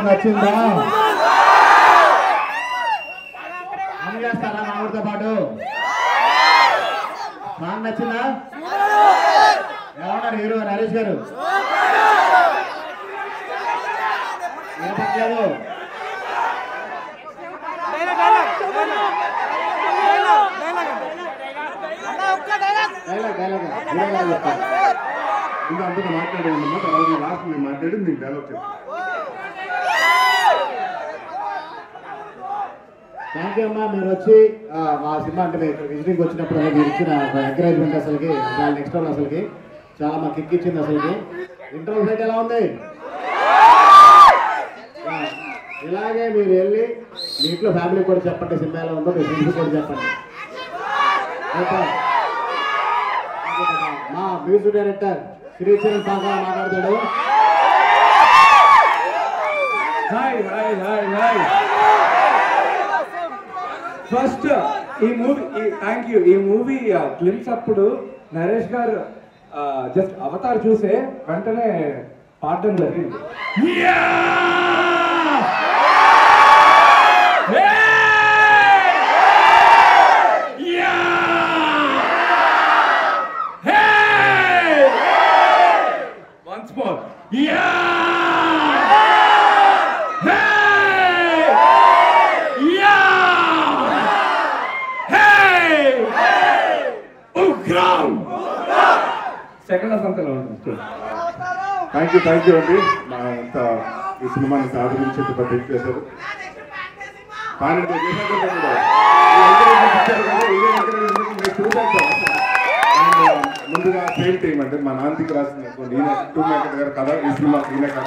Song నచ్చిందా? అని చేస్తారా మామిడితో పాటు? సాంగ్ నచ్చిందా? ఎలా ఉన్నారు హీరో నరేష్ గారు? వినపట్లేదు. ఇంకా అంతా మాట్లాడేదమ్మా, తర్వాత లాస్ట్ నేను మాట్లాడి నీకు డైలాగ్ చెప్పాను. థ్యాంక్ యూ అమ్మా. మీరు వచ్చి మా సినిమా అంటే మీరు విజిటింగ్ వచ్చినప్పుడు మీరు ఇచ్చిన ఎంకరేజ్మెంట్ అసలుకి చాలా నెక్స్ట్ వన్ అసలుకి చాలా మాకు కిక్ ఇచ్చింది. అసలుకి ఇంటర్వ్యూ ఫైట్ ఎలా ఉంది? ఇలాగే మీరు వెళ్ళి మీ ఇంట్లో ఫ్యామిలీ కూడా చెప్పండి సినిమా ఎలా ఉందో, మీ ఫ్రెండ్స్ కూడా చెప్పండి. మా మ్యూజిక్ డైరెక్టర్ శ్రీచరణ్ పాగా మాట్లాడతాడు. ఫస్ట్ ఈ మూవీ థ్యాంక్ యూ. ఈ మూవీ క్లిప్స్ అప్పుడు నరేష్ గారు జస్ట్ అవతార్ చూసే వెంటనే పాడడం జరిగింది. Once more. Ugram! Second half అంతా థ్యాంక్ యూ అండి. మా అంత ఈ సినిమాని ఆదరించి పెద్ద హిట్ చేశారు. ముందుగా సేమ్ టీమ్ అంటే మా నాన్నకి రాసిన వెంకట గారు కథ, ఈ సినిమా ఈయన కథ.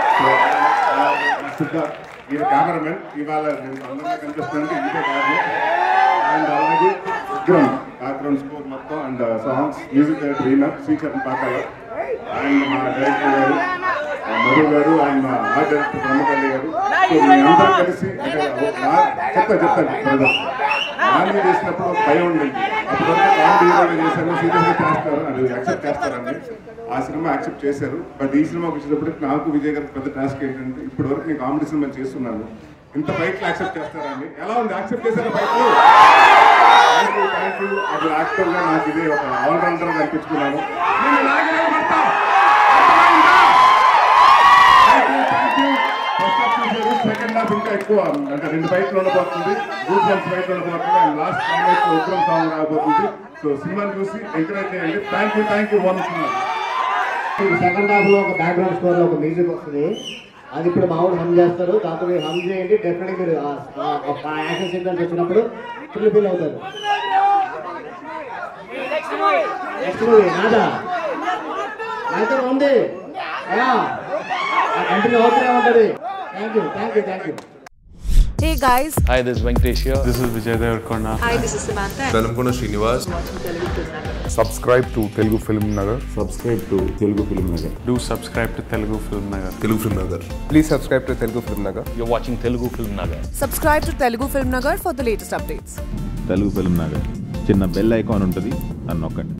ఈయన కెమెరామెన్. ఇవాళ నేను అందంగా కనిపిస్తున్నాను ఇదే కారణం. అండ్ అలాగే ఉగ్రం బ్యాక్గ్రౌండ్ స్కోర్ మొత్తం అండ్ సాంగ్స్ మ్యూజిక్ డైరెక్టర్ ఈయన శ్రీచరణ్ పాకాల. అండ్ మా డైరెక్టర్ గారు మధు గారు అండ్ మా ఆర్ట్ డైరెక్టర్ బ్రహ్మకల్లి గారు. సో మేమందరం కలిసి చెప్తాను నాన్న చేసినప్పుడు ఒక భయం ఉండేది. అప్పుడు కామెడీ చేశారు, సీరియస్గా చేస్తారు, అది యాక్సెప్ట్ చేస్తారండి. ఆ సినిమా యాక్సెప్ట్ చేశారు. బట్ ఈ సినిమాకి వచ్చేటప్పటికి నాకు విజయ్ గారికి పెద్ద టాస్క్ ఏంటంటే ఇప్పటి వరకు నేను కామెడీ సినిమా చేస్తున్నాను, ఇంత బైక్లు యాక్సెప్ట్ చేస్తారండి. ఎలా ఉంది? యాక్సెప్ట్ చేశారు బైక్లు? Thank you. అది యాక్టర్గా నాకు ఇది ఒక ఆల్రౌండర్గా అనిపించుకున్నాను. సెకండ్ హాఫ్ ఇంకా ఎక్కువ అంటే 2 బైక్లు ఉండబోతుంది, గ్రూప్ వన్స్ బైక్లు ఉండబోతుంది. And last song Ugram song రాబోతుంది. సో సినిమాని చూసి ఎంకరేజ్ చేయండి. Thank you one cinema. Second half లో ఒక బ్యాక్గ్రౌండ్ స్కోర్ లో ఒక మ్యూజిక్ వస్తుంది. అది ఇప్పుడు మామూలు హమ్ చేస్తారు. దాంతో మీరు హమ్ చేయండి. డెఫినెట్గా మీరు యాక్షన్ సీక్వెన్స్ వచ్చినప్పుడు ఫుల్ అవుతారు. నెక్స్ట్ మూవీ నాదా అయితే ఉంది కంటిన్యూ అవుతూనే ఉంటుంది. Thank you. Hey guys. Hi, this is Venkatesh here. This is Vijay Kanakamedala. Hi, this is Samantha. Velamkona Srinivas. Subscribe to Telugu FilmNagar. Subscribe to Telugu FilmNagar. Do subscribe to Telugu FilmNagar. Telugu FilmNagar. Please subscribe to Telugu FilmNagar. You're watching Telugu FilmNagar. Subscribe to Telugu FilmNagar for the latest updates. Telugu FilmNagar. చిన్న bell icon ఉంటుంది, అని నొక్కండి.